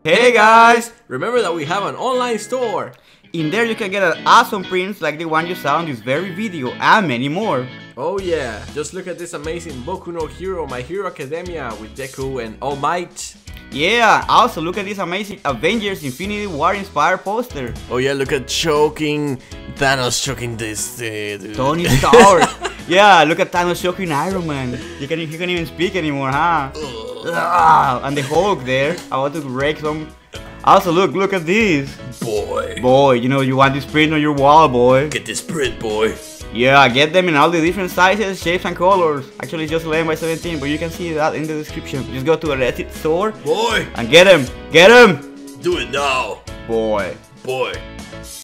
Hey guys! Remember that we have an online store. In there you can get awesome prints like the one you saw in this very video and many more. Oh yeah, just look at this amazing Boku no Hero My Hero Academia with Deku and All Might. Yeah, also look at this amazing Avengers Infinity War inspired poster. Oh yeah, look at Thanos choking this dude. Tony Stark. Yeah, look at Thanos choking Iron Man. He can't even speak anymore, huh? And the Hulk there, about to wreck some. Also look at this. Boy, you want this print on your wall, boy. Get this print, boy. Yeah, get them in all the different sizes, shapes and colors. Actually it's just 11 by 17, but you can see that in the description. Just go to a Reddit store, boy, and get them. Get them. Do it now, Boy.